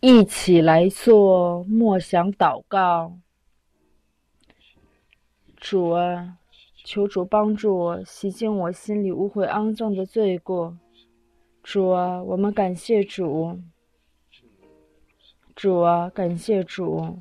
一起来做默想祷告。主啊，求主帮助我洗净我心里污秽肮脏的罪过。主啊，我们感谢主。主啊，感谢主。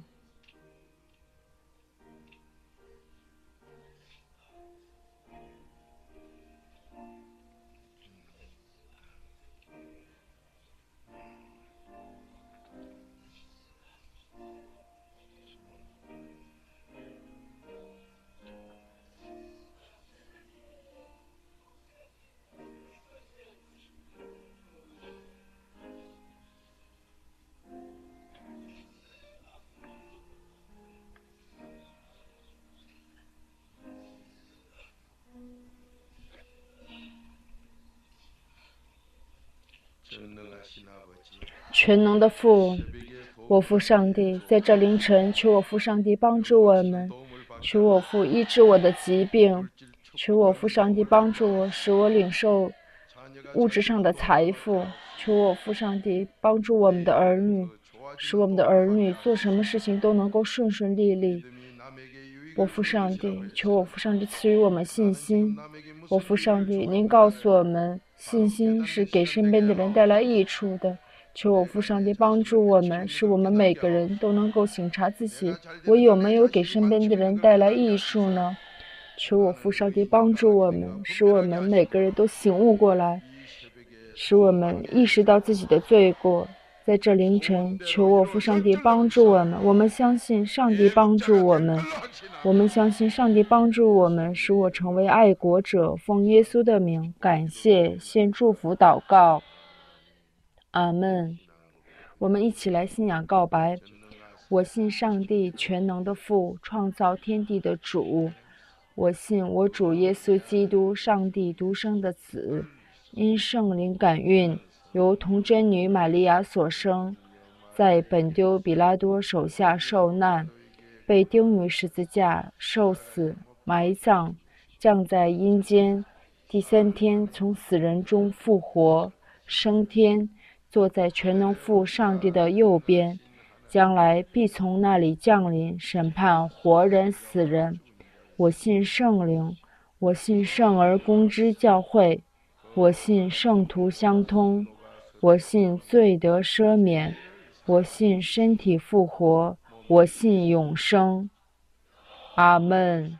全能的父，我父上帝，在这凌晨，求我父上帝帮助我们，求我父医治我的疾病，求我父上帝帮助我，使我领受物质上的财富，求我父上帝帮助我们的儿女，使我们的儿女做什么事情都能够顺顺利利。我父上帝，求我父上帝赐予我们信心。我父上帝，您告诉我们，信心是给身边的人带来益处的。求我父上帝帮助我们，使我们每个人都能够省察自己，我有没有给身边的人带来益处呢？求我父上帝帮助我们，使我们每个人都醒悟过来，使我们意识到自己的罪过。在这凌晨，求我父上帝帮助我们。我们相信上帝帮助我们，我们相信上帝帮助我们，使我成为爱国者。奉耶稣的名，感谢，献祝福祷告。阿们。我们一起来信仰告白。我信上帝全能的父，创造天地的主。我信我主耶稣基督，上帝独生的子，因圣灵感孕，由童贞女玛利亚所生，在本丢比拉多手下受难，被钉于十字架，受死，埋葬，降在阴间，第三天从死人中复活，升天，坐在全能父上帝的右边，将来必从那里降临，审判活人死人。我信圣灵，我信圣而公之教会，我信圣徒相通，我信罪得赦免，我信身体复活，我信永生。阿们。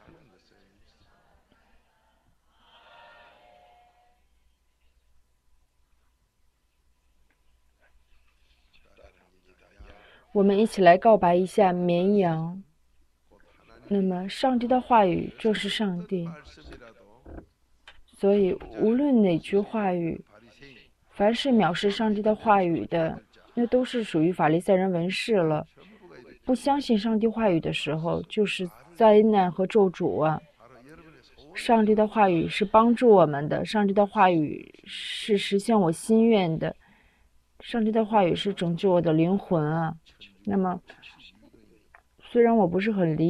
我们一起来告白一下绵羊。那么上帝的话语就是上帝，所以无论哪句话语，凡是藐视上帝的话语的，那都是属于法利赛人文士了。不相信上帝话语的时候，就是灾难和咒诅啊。上帝的话语是帮助我们的，上帝的话语是实现我心愿的，上帝的话语是拯救我的灵魂啊。那么虽然我不是很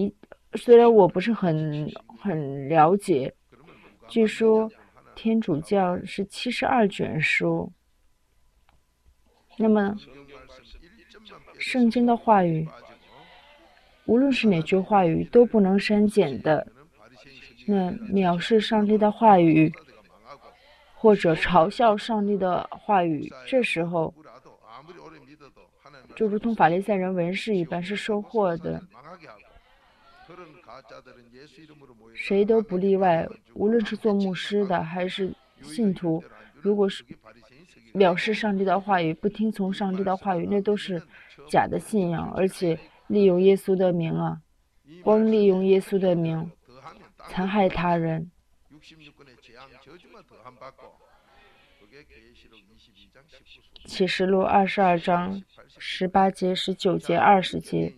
了解，据说天主教是72卷书。那么圣经的话语，无论是哪句话语都不能删减的。那藐视上帝的话语，或者嘲笑上帝的话语，这时候就如同法利赛人文士一般是收获的，谁都不例外。无论是做牧师的还是信徒，如果是藐视上帝的话语，不听从上帝的话语，那都是假的信仰，而且利用耶稣的名啊，光利用耶稣的名残害他人。启示录22章18节、19节、20节。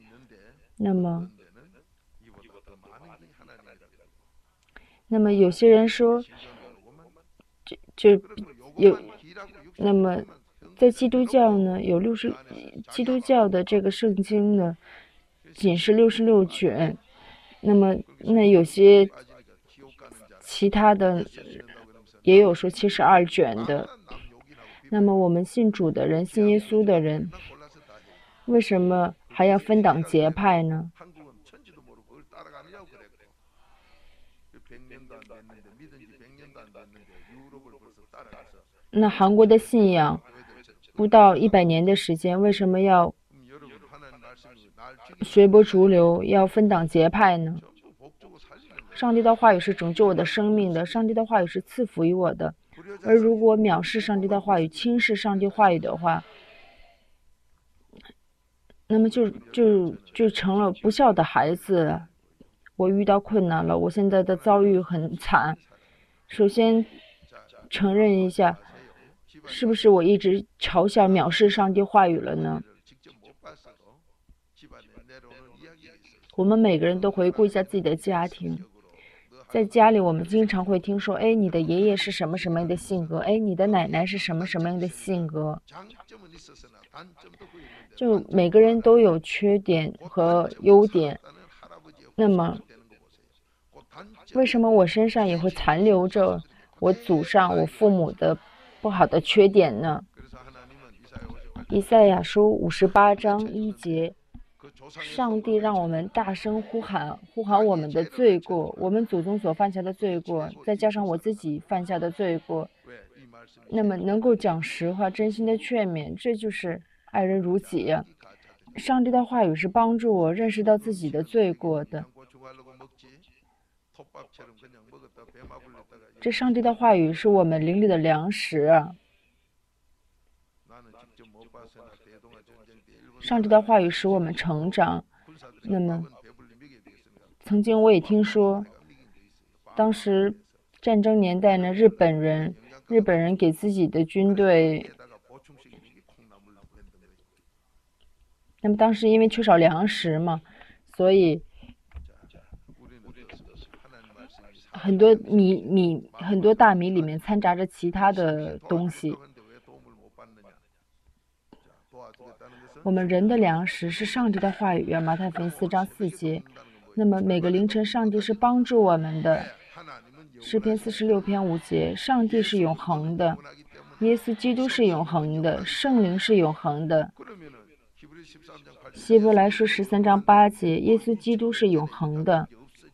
那么有些人说，那么在基督教呢，基督教的这个圣经呢，仅是66卷。那有些其他的也有说72卷的。那么我们信主的人，信耶稣的人， 为什么还要分党结派呢？那韩国的信仰不到100年的时间，为什么要随波逐流，要分党结派呢？上帝的话语是拯救我的生命的，上帝的话语是赐福于我的。而如果藐视上帝的话语，轻视上帝话语的话，那么就成了不孝的孩子。我遇到困难了，我现在的遭遇很惨。首先承认一下，是不是我一直嘲笑藐视上帝话语了呢？我们每个人都回顾一下自己的家庭，在家里我们经常会听说，哎，你的爷爷是什么什么样的性格，哎，你的奶奶是什么什么样的性格。就每个人都有缺点和优点，那么为什么我身上也会残留着我祖上我父母的不好的缺点呢？以赛亚书58章1节，上帝让我们大声呼喊我们的罪过，我们祖宗所犯下的罪过，再加上我自己犯下的罪过，那么能够讲实话真心的劝勉，这就是爱人如己呀。上帝的话语是帮助我认识到自己的罪过的，这上帝的话语是我们灵里的粮食啊。上帝的话语使我们成长。那么曾经我也听说，当时战争年代呢，日本人给自己的军队，那么当时因为缺少粮食嘛，所以很多大米里面掺杂着其他的东西。我们人的粮食是上帝的话语，马太福音4章4节。那么每个凌晨，上帝是帮助我们的。诗篇46篇5节，上帝是永恒的，耶稣基督是永恒的，圣灵是永恒的。希伯来书13章8节，耶稣基督是永恒的，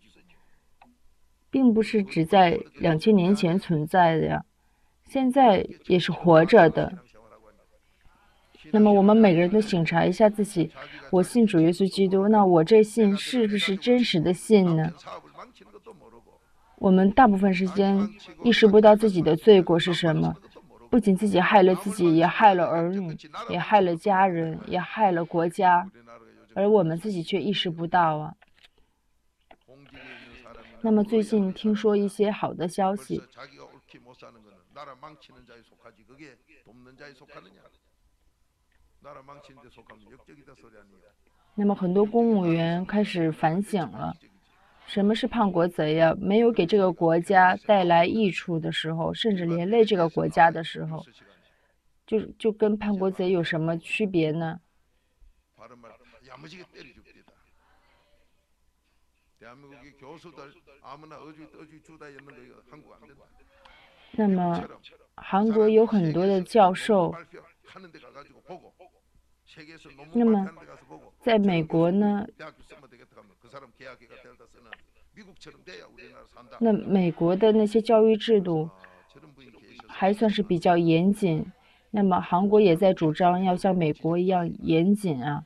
并不是只在2000年前存在的呀，现在也是活着的。那么我们每个人都省察一下自己，我信主耶稣基督，那我这信是不是真实的信呢？我们大部分时间意识不到自己的罪过是什么，不仅自己害了自己，也害了儿女，也害了家人，也害了国家，而我们自己却意识不到啊。那么最近听说一些好的消息，那么很多公务员开始反省了，什么是叛国贼呀？没有给这个国家带来益处的时候，甚至连累这个国家的时候，就跟叛国贼有什么区别呢？那么韩国有很多的教授，那么在美国呢，那美国的那些教育制度还算是比较严谨，那么韩国也在主张要像美国一样严谨啊。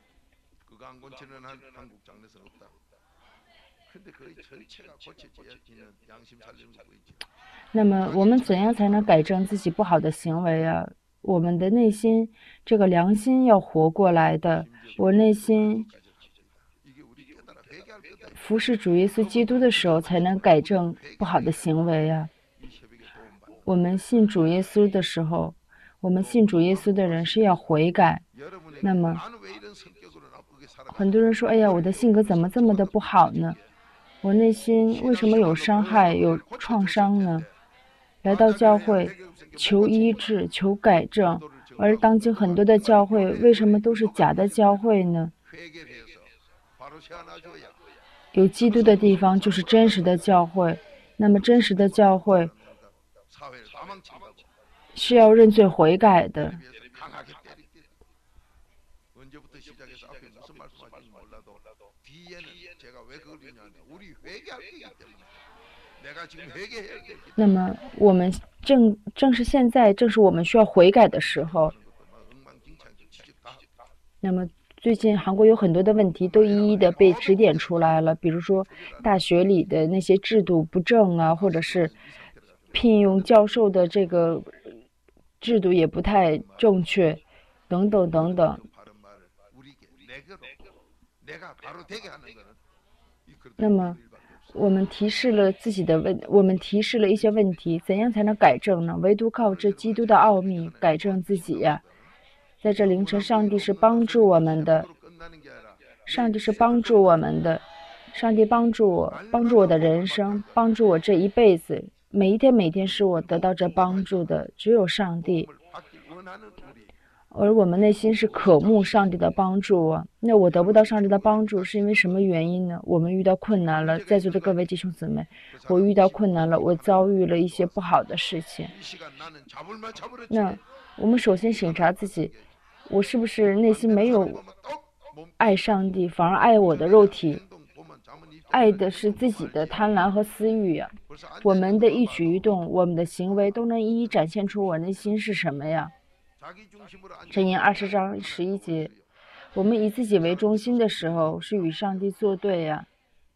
那么我们怎样才能改正自己不好的行为啊？我们的内心这个良心要活过来的，我内心服侍主耶稣基督的时候，才能改正不好的行为啊。我们信主耶稣的时候，我们信主耶稣的人是要悔改。那么很多人说，哎呀，我的性格怎么这么的不好呢？我内心为什么有伤害、有创伤呢？来到教会求医治、求改正，而当今很多的教会为什么都是假的教会呢？有基督的地方就是真实的教会，那么真实的教会是要认罪悔改的。 那么我们正是现在，正是我们需要悔改的时候。那么最近韩国有很多的问题都一一的被指点出来了，比如说大学里的那些制度不正啊，或者是聘用教授的这个制度也不太正确，等等等等。那么我们提示了一些问题，怎样才能改正呢？唯独靠这基督的奥秘改正自己呀。在这凌晨，上帝是帮助我们的，上帝是帮助我们的，上帝帮助我的人生，帮助我这一辈子，每一天是我得到这帮助的，只有上帝。而我们内心是渴慕上帝的帮助啊。那我得不到上帝的帮助是因为什么原因呢？我们遇到困难了，在座的各位弟兄姊妹，我遇到困难了，我遭遇了一些不好的事情。那我们首先审查自己，我是不是内心没有爱上帝，反而爱我的肉体，爱的是自己的贪婪和私欲呀？我们的一举一动，我们的行为都能一一展现出我内心是什么呀？箴言20章11节，我们以自己为中心的时候，是与上帝作对呀。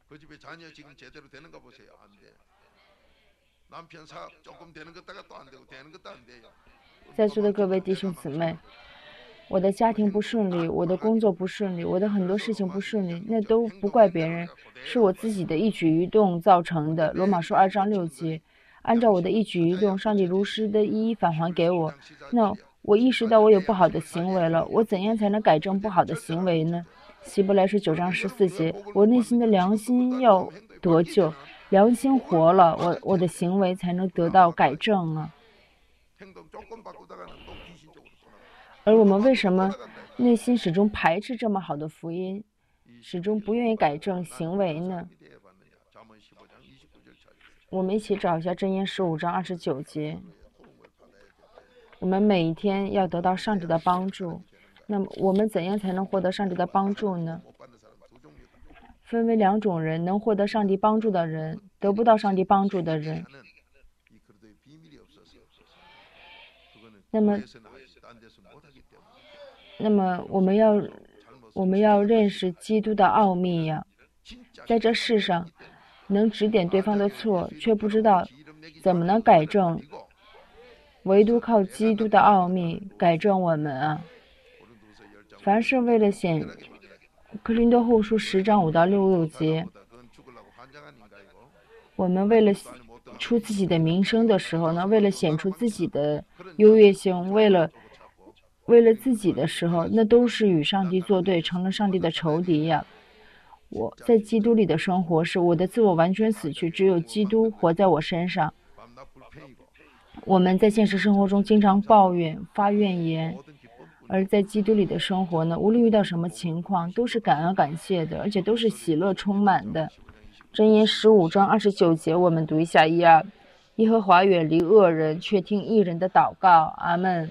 在座的各位弟兄姊妹，我的家庭不顺利，我的工作不顺利，我的很多事情不顺利，那都不怪别人，是我自己的一举一动造成的。罗马书2章6节，按照我的一举一动，上帝如实的一一返还给我。那我意识到我有不好的行为了，我怎样才能改正不好的行为呢？希伯来书9章14节，我内心的良心要得救，良心活了，我的行为才能得到改正啊。而我们为什么内心始终排斥这么好的福音，始终不愿意改正行为呢？我们一起找一下箴言15章29节。我们每一天要得到上帝的帮助，那么我们怎样才能获得上帝的帮助呢？分为2种人，能获得上帝帮助的人，得不到上帝帮助的人。那么我们要认识基督的奥秘呀。在这世上，能指点对方的错，却不知道怎么能改正，唯独靠基督的奥秘改正我们啊。凡是为了显哥林多后书10章5到6节，我们为了出自己的名声的时候呢，为了显出自己的优越性，为了自己的时候，那都是与上帝作对，成了上帝的仇敌呀。我在基督里的生活是我的自我完全死去，只有基督活在我身上。我们在现实生活中经常抱怨、发怨言，而在基督里的生活呢，无论遇到什么情况，都是感恩感谢的，而且都是喜乐充满的。箴言15章29节，我们读一下1、2。耶和华远离恶人，却听义人的祷告。阿们。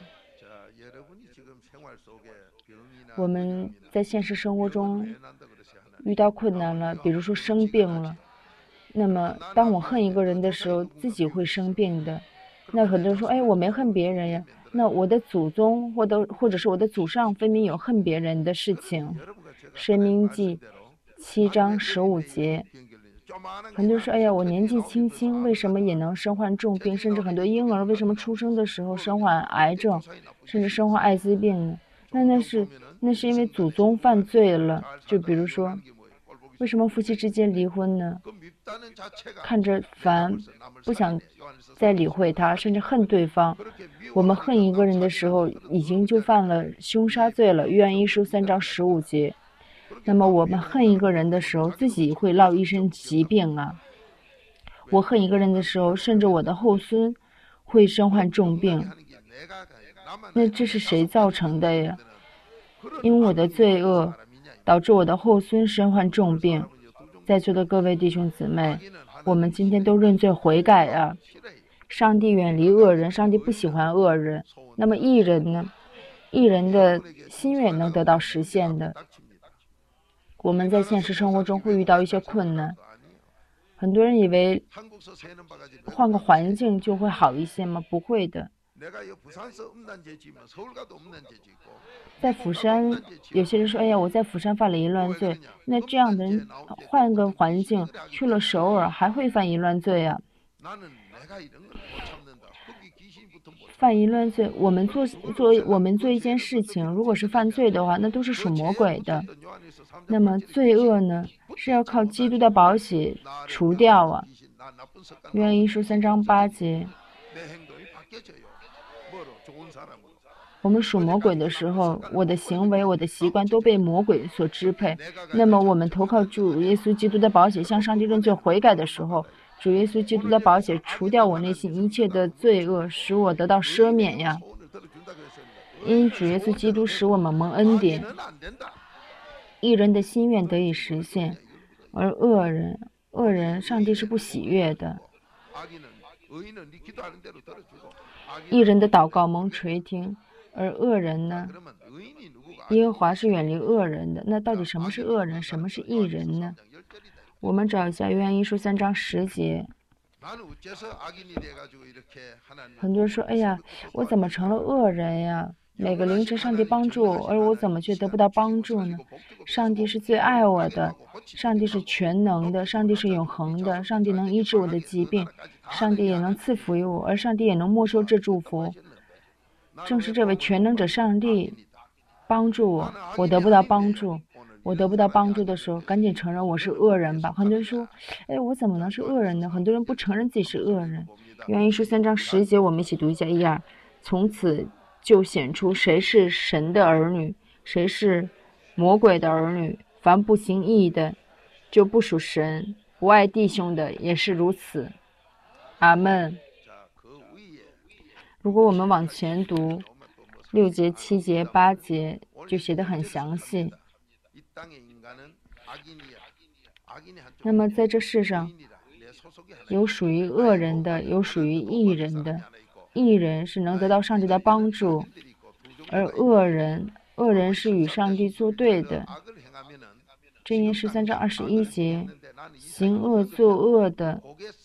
我们在现实生活中遇到困难了，比如说生病了，那么当我恨一个人的时候，自己会生病的。那很多人说，哎，我没恨别人呀。那我的祖宗或者是我的祖上分明有恨别人的事情。申命记7章15节。很多人说，哎呀，我年纪轻轻，为什么也能身患重病？甚至很多婴儿为什么出生的时候身患癌症，甚至身患艾滋病呢？那是因为祖宗犯罪了。就比如说，为什么夫妻之间离婚呢？看着烦，不想再理会他，甚至恨对方。我们恨一个人的时候，已经就犯了凶杀罪了。约翰一书3章15节。那么我们恨一个人的时候，自己会落一身疾病啊。我恨一个人的时候，甚至我的后孙会身患重病。那这是谁造成的呀？因为我的罪恶导致我的后孙身患重病。在座的各位弟兄姊妹，我们今天都认罪悔改啊！上帝远离恶人，上帝不喜欢恶人。那么义人呢？义人的心愿能得到实现的。 我们在现实生活中会遇到一些困难。很多人以为换个环境就会好一些吗？不会的。在釜山，有些人说：“哎呀，我在釜山犯了淫乱罪。”那这样的人换个环境去了首尔，还会犯淫乱罪啊？犯淫乱罪，我们做一件事情，如果是犯罪的话，那都是属魔鬼的。那么罪恶呢，是要靠基督的宝血除掉啊。约翰一书3章8节。我们属魔鬼的时候，我的行为、我的习惯都被魔鬼所支配。那么我们投靠主耶稣基督的宝血，向上帝认罪悔改的时候，主耶稣基督的宝血除掉我内心一切的罪恶，使我得到赦免呀。因主耶稣基督使我们蒙恩典，义人的心愿得以实现，而恶人，上帝是不喜悦的。义人的祷告蒙垂听，而恶人呢？耶和华是远离恶人的。那到底什么是恶人，什么是义人呢？我们找一下约翰一书3章10节。很多人说：“哎呀，我怎么成了恶人呀？每个凌晨上帝帮助我，而我怎么却得不到帮助呢？上帝是最爱我的，上帝是全能的，上帝是永恒的，上帝能医治我的疾病，上帝也能赐福于我，而上帝也能没收这祝福。正是这位全能者上帝帮助我，我得不到帮助。我得不到帮助的时候，赶紧承认我是恶人吧。”很多人说：“哎，我怎么能是恶人呢？”很多人不承认自己是恶人。约翰一书3章10节，我们一起读一下1、2。从此就显出谁是神的儿女，谁是魔鬼的儿女。凡不行义的，就不属神；不爱弟兄的，也是如此。阿们。如果我们往前读6节、7节、8节，就写得很详细。那么在这世上，有属于恶人的，有属于义人的。义人是能得到上帝的帮助，而恶人是与上帝作对的。箴言13章21节，行恶作恶的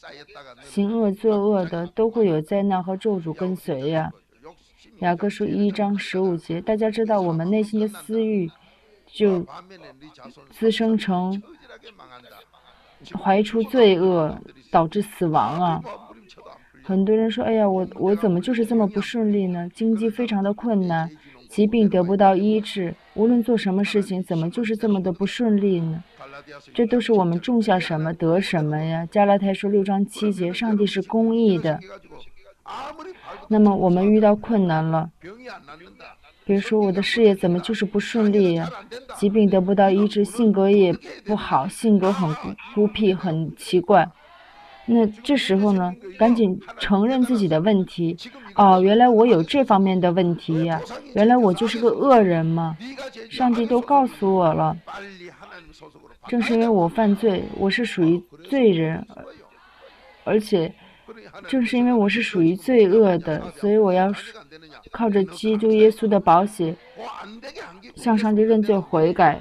都会有灾难和咒诅跟随呀。雅各书1章15节，大家知道我们内心的私欲就滋生成怀出罪恶，导致死亡啊。很多人说：“哎呀，我怎么就是这么不顺利呢？经济非常的困难，疾病得不到医治，无论做什么事情，怎么就是这么的不顺利呢？”这都是我们种下什么得什么呀。加拉太书6章7节，上帝是公义的。那么我们遇到困难了，比如说我的事业怎么就是不顺利呀？疾病得不到医治，性格也不好，性格很孤僻，很奇怪。那这时候呢，赶紧承认自己的问题。哦，原来我有这方面的问题呀，原来我就是个恶人嘛。上帝都告诉我了。正是因为我犯罪，我是属于罪人，而且正是因为我是属于罪恶的，所以我要靠着基督耶稣的宝血向上帝认罪悔改。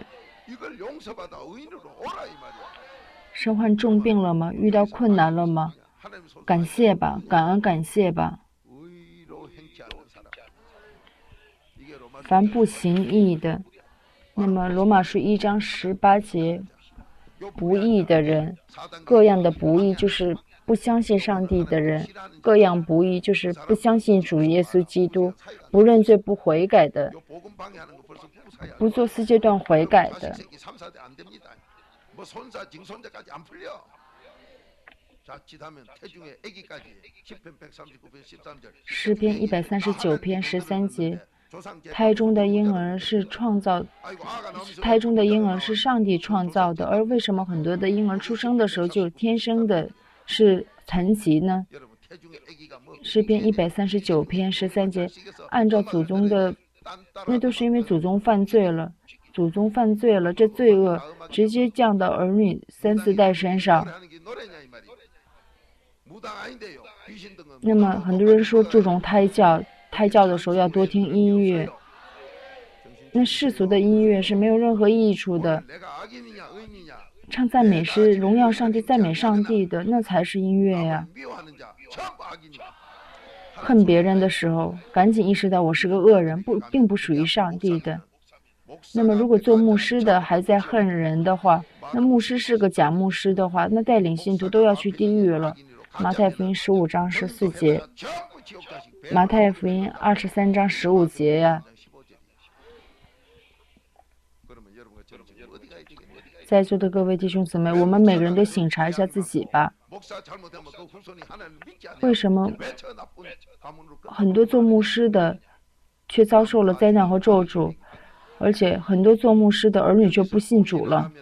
身患重病了吗？遇到困难了吗？感谢吧，感恩感谢吧。凡不行义的，那么罗马书1章18节，不义的人，各样的不义就是不相信上帝的人，各样不义就是不相信主耶稣基督，不认罪不悔改的，不做4阶段悔改的。诗篇139篇13节，胎中的婴儿是上帝创造的，而为什么很多的婴儿出生的时候就天生的是残疾呢？诗篇139篇13节，按照祖宗的，那都是因为祖宗犯罪了，这罪恶直接降到儿女3、4代身上。那么很多人说注重胎教的时候要多听音乐。 那世俗的音乐是没有任何益处的。唱赞美诗，荣耀上帝、赞美上帝的，那才是音乐呀。恨别人的时候，赶紧意识到我是个恶人，并不属于上帝的。那么，如果做牧师的还在恨人的话，那牧师是个假牧师的话，那带领信徒都要去地狱了。马太福音15章14节，马太福音23章15节呀。在座的各位弟兄姊妹，我们每个人都省察一下自己吧。为什么很多做牧师的却遭受了灾难和咒诅，而且很多做牧师的儿女却不信主了？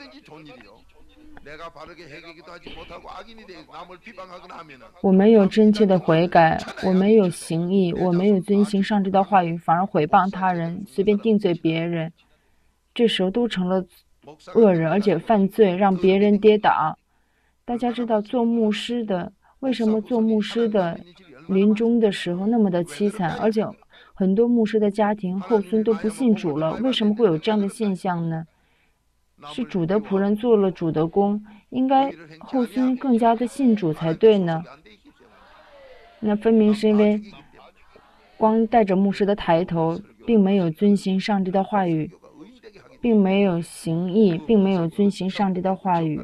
我没有真切的悔改，我没有行义，我没有遵行上帝的话语，反而毁谤他人，随便定罪别人，这时候都成了恶人，而且犯罪，让别人跌倒。大家知道做牧师的，为什么做牧师的临终的时候那么的凄惨，而且很多牧师的家庭后孙都不信主了？为什么会有这样的现象呢？是主的仆人做了主的工，应该后孙更加的信主才对呢。那分明是因为光带着牧师的抬头，并没有遵行上帝的话语，并没有行义，并没有遵行上帝的话语，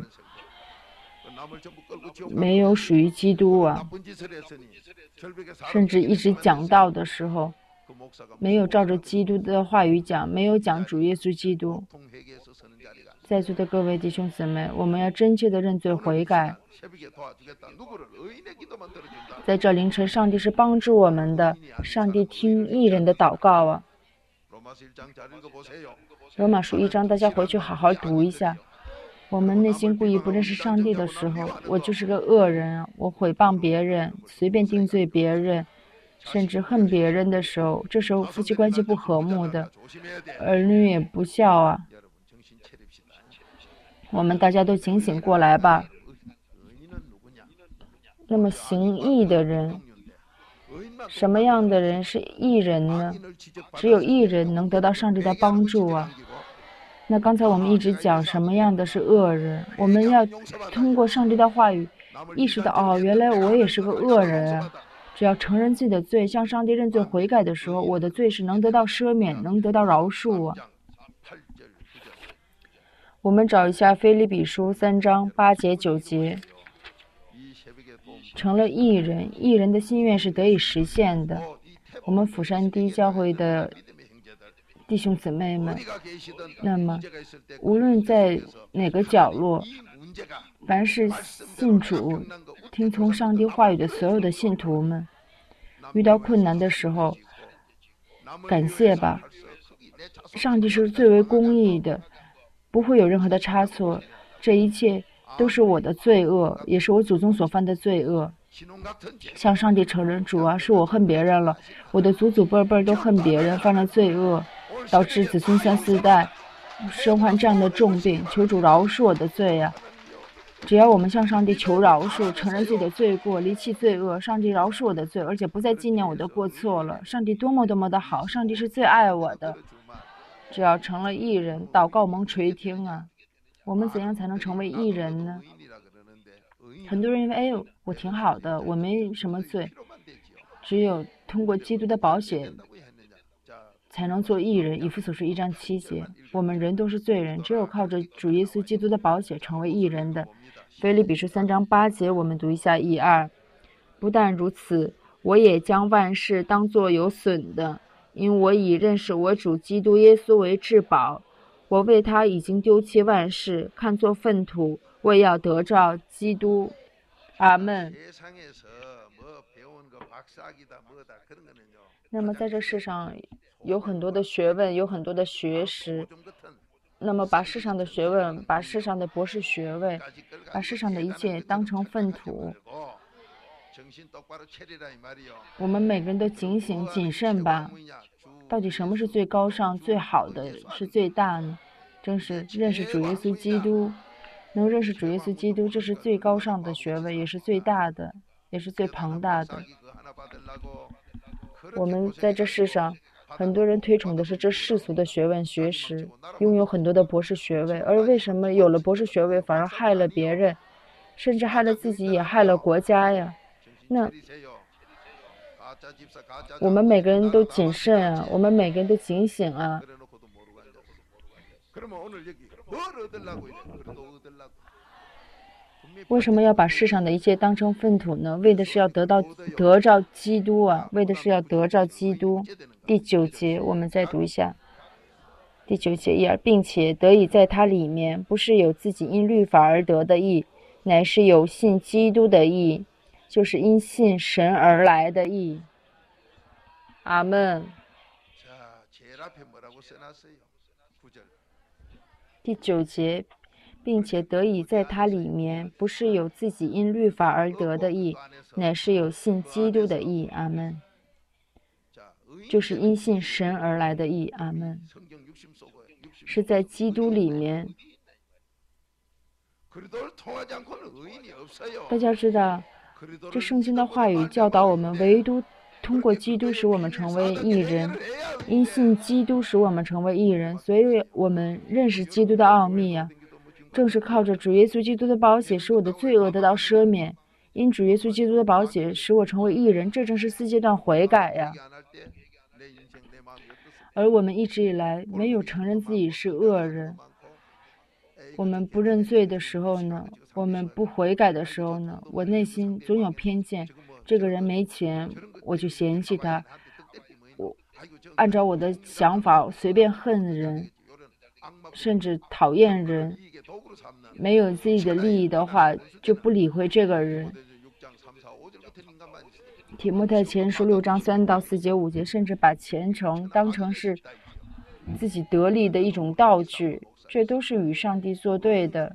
没有属于基督啊。甚至一直讲道的时候，没有照着基督的话语讲，没有讲主耶稣基督。在座的各位弟兄姊妹，我们要真切的认罪悔改。在这凌晨，上帝是帮助我们的，上帝听义人的祷告啊。罗马书1章，大家回去好好读一下。我们内心故意不认识上帝的时候，我就是个恶人，我毁谤别人，随便定罪别人，甚至恨别人的时候，这时候夫妻关系不和睦的，儿女也不孝啊。我们大家都警醒过来吧。那么行义的人，什么样的人是义人呢？只有义人能得到上帝的帮助啊。那刚才我们一直讲什么样的是恶人，我们要通过上帝的话语意识到，哦，原来我也是个恶人啊。只要承认自己的罪，向上帝认罪悔改的时候，我的罪是能得到赦免，能得到饶恕啊。我们找一下腓立比书3章8节9节。成了义人，义人的心愿是得以实现的。我们釜山第一教会的弟兄姊妹们，那么无论在哪个角落，凡是信主、听从上帝话语的所有的信徒们，遇到困难的时候，感谢吧，上帝是最为公义的，不会有任何的差错。这一切都是我的罪恶，也是我祖宗所犯的罪恶。向上帝承认，主啊，是我恨别人了，我的祖祖辈辈都恨别人，犯了罪恶，导致子孙3、4代身患这样的重病，求主饶恕我的罪呀。只要我们向上帝求饶恕，承认自己的罪过，离弃罪恶，上帝饶恕我的罪，而且不再纪念我的过错了。上帝多么多么的好，上帝是最爱我的。只要成了义人，祷告蒙垂听啊。我们怎样才能成为义人呢？很多人认为，哎，我挺好的，我没什么罪，只有通过基督的宝血才能做义人。以弗所书1章7节，我们人都是罪人，只有靠着主耶稣基督的宝血成为义人的。腓立比书3章8节，我们读一下1、2。不但如此，我也将万事当作有损的，因我以认识我主基督耶稣为至宝。我为他已经丢弃万事，看作粪土，为要得着基督。阿门。那么在这世上有很多的学问，有很多的学识，那么把世上的学问，把世上的博士学位，把世上的一切当成粪土。我们每个人都警醒谨慎吧。到底什么是最高尚、最好的，是最大呢？正是认识主耶稣基督。能认识主耶稣基督，这是最高尚的学问，也是最大的，也是最庞大的。我们在这世上很多人推崇的是这世俗的学问学识，拥有很多的博士学位，而为什么有了博士学位反而害了别人，甚至害了自己，也害了国家呀？那我们每个人都谨慎啊，我们每个人都警醒啊。为什么要把世上的一切当成粪土呢？为的是要得着基督啊，为的是要得着基督。第9节，我们再读一下。第9节1，并且得以在他里面，不是有自己因律法而得的义，乃是有信基督的义，就是因信神而来的义。阿们。第9节，并且得以在他里面，不是有自己因律法而得的义，乃是有信基督的义。阿们。就是因信神而来的义。阿们。是在基督里面。大家知道，这圣经的话语教导我们，唯独通过基督使我们成为义人，因信基督使我们成为义人，所以我们认识基督的奥秘呀。正是靠着主耶稣基督的宝血，使我的罪恶得到赦免；因主耶稣基督的宝血，使我成为义人，这正是4阶段悔改呀。而我们一直以来没有承认自己是恶人，我们不认罪的时候呢，我们不悔改的时候呢，我内心总有偏见。这个人没钱，我就嫌弃他；我按照我的想法随便恨人，甚至讨厌人。没有自己的利益的话，就不理会这个人。提摩太前书6章3到4节5节，甚至把虔诚当成是自己得利的一种道具，这都是与上帝作对的。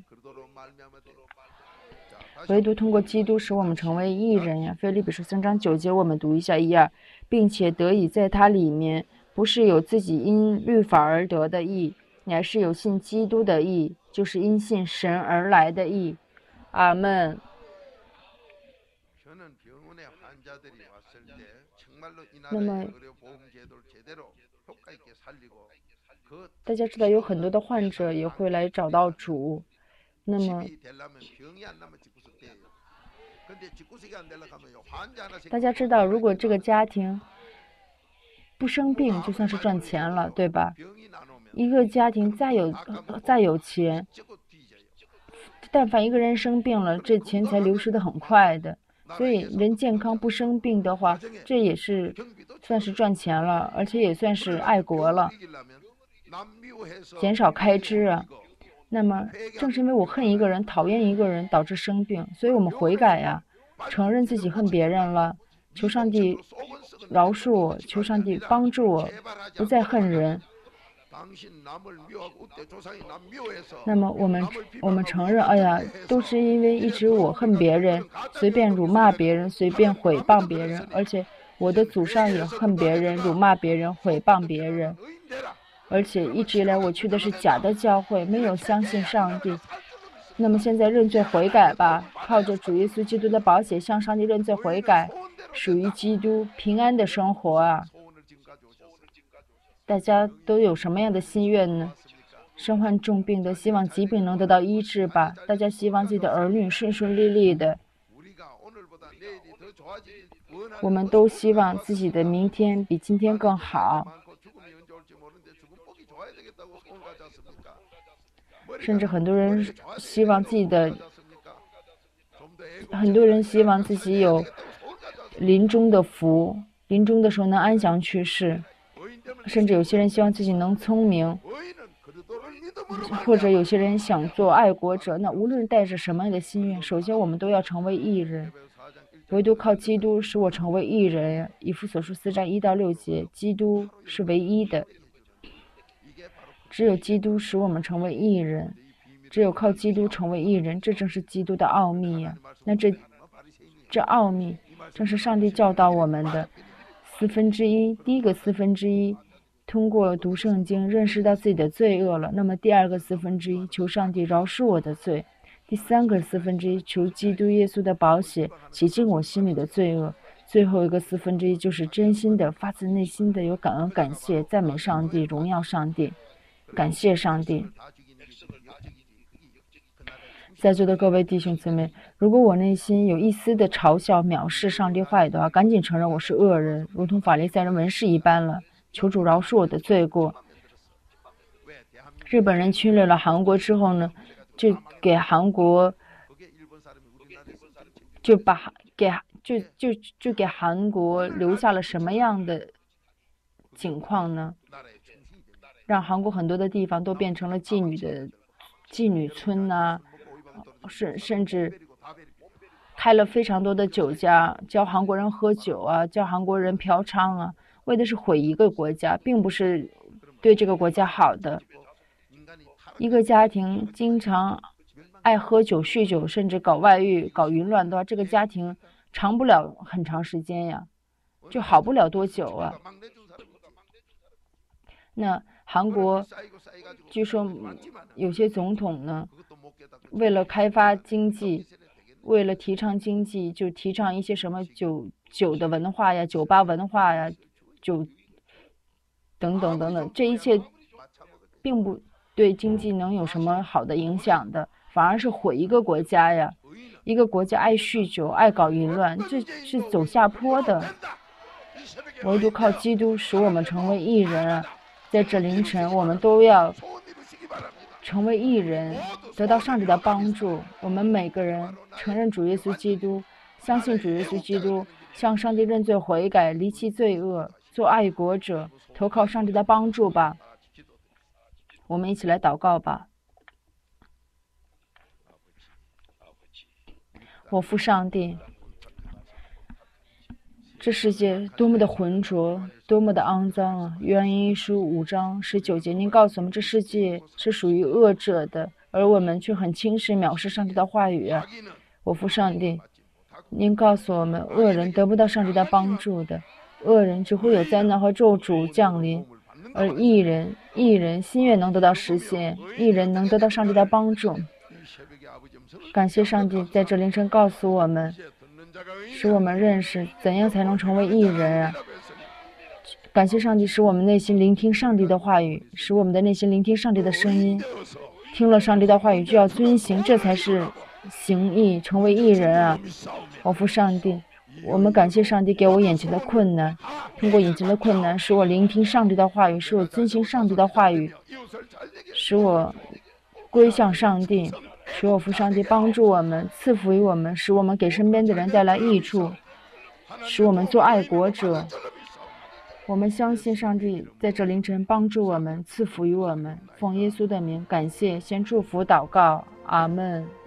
唯独通过基督使我们成为义人呀。腓立比书3章9节，我们读一下1、2，并且得以在他里面，不是有自己因律法而得的义，乃是有信基督的义，就是因信神而来的义。阿们。那么大家知道有很多的患者也会来找到主，那么大家知道如果这个家庭不生病就算是赚钱了，对吧？一个家庭再有钱，但凡一个人生病了，这钱财流失的很快的。所以人健康不生病的话，这也是算是赚钱了，而且也算是爱国了，减少开支啊。那么正是因为我恨一个人，讨厌一个人，导致生病，所以我们悔改呀，承认自己恨别人了，求上帝饶恕我，求上帝帮助我，不再恨人。那么我们承认，哎呀，都是因为一直我恨别人，随便辱骂别人，随便毁谤别人，而且我的祖上也恨别人，辱骂别人，毁谤别人，而且一直以来我去的是假的教会，没有相信上帝。那么现在认罪悔改吧，靠着主耶稣基督的宝血向上帝认罪悔改，属于基督平安的生活啊。大家都有什么样的心愿呢？身患重病的，希望疾病能得到医治吧。大家希望自己的儿女顺顺利利的。我们都希望自己的明天比今天更好。甚至很多人希望自己有临终的福，临终的时候能安详去世。甚至有些人希望自己能聪明，或者有些人想做爱国者。那无论带着什么样的心愿，首先我们都要成为义人。唯独靠基督使我成为义人。以弗所书4章1到6节，基督是唯一的，只有基督使我们成为义人，只有靠基督成为义人，这正是基督的奥秘呀。那这奥秘正是上帝教导我们的1/4，第一个1/4，通过读圣经认识到自己的罪恶了。那么第二个1/4，求上帝饶恕我的罪；第三个1/4，求基督耶稣的宝血洗净我心里的罪恶； 最后一个1/4就是真心的、发自内心的有感恩、感谢、赞美上帝、荣耀上帝、感谢上帝。在座的各位弟兄姊妹，如果我内心有一丝的嘲笑、藐视上帝话语的话，赶紧承认我是恶人，如同法利赛人文士一般了。求主饶恕我的罪过。日本人侵略了韩国之后呢，就给韩国给韩国留下了什么样的情况呢？让韩国很多的地方都变成了妓女村呐、甚至开了非常多的酒家，教韩国人喝酒啊，教韩国人嫖娼啊，为的是毁一个国家，并不是对这个国家好的。一个家庭经常爱喝酒、酗酒，甚至搞外遇、搞淫乱的话，这个家庭长不了很长时间呀，就好不了多久啊。那韩国据说有些总统呢，为了开发经济，为了提倡经济，就提倡一些什么酒的文化呀、酒吧文化呀、酒等等等等，这一切并不对经济能有什么好的影响的，反而是毁一个国家呀。一个国家爱酗酒、爱搞淫乱，这是走下坡的。唯独靠基督使我们成为义人啊！在这凌晨，我们都要成为义人，得到上帝的帮助。我们每个人承认主耶稣基督，相信主耶稣基督，向上帝认罪悔改，离弃罪恶，做爱国者，投靠上帝的帮助吧。我们一起来祷告吧。我父上帝，这世界多么的浑浊，多么的肮脏啊！约翰一书5章19节，您告诉我们，这世界是属于恶者的，而我们却很轻视、藐视上帝的话语啊！我父上帝，您告诉我们，恶人得不到上帝的帮助的，恶人只会有灾难和咒诅降临，而义人心愿能得到实现，义人能得到上帝的帮助。感谢上帝在这凌晨告诉我们，使我们认识怎样才能成为义人啊！感谢上帝使我们内心聆听上帝的话语，使我们的内心聆听上帝的声音，听了上帝的话语就要遵行，这才是行义，成为义人啊！我父上帝，我们感谢上帝给我眼前的困难，通过眼前的困难使我聆听上帝的话语，使我遵行上帝的话语，使我归向上帝，使我父上帝帮助我们，赐福于我们，使我们给身边的人带来益处，使我们做爱国者。我们相信上帝在这凌晨帮助我们，赐福于我们。奉耶稣的名，感谢，先祝福祷告，阿门。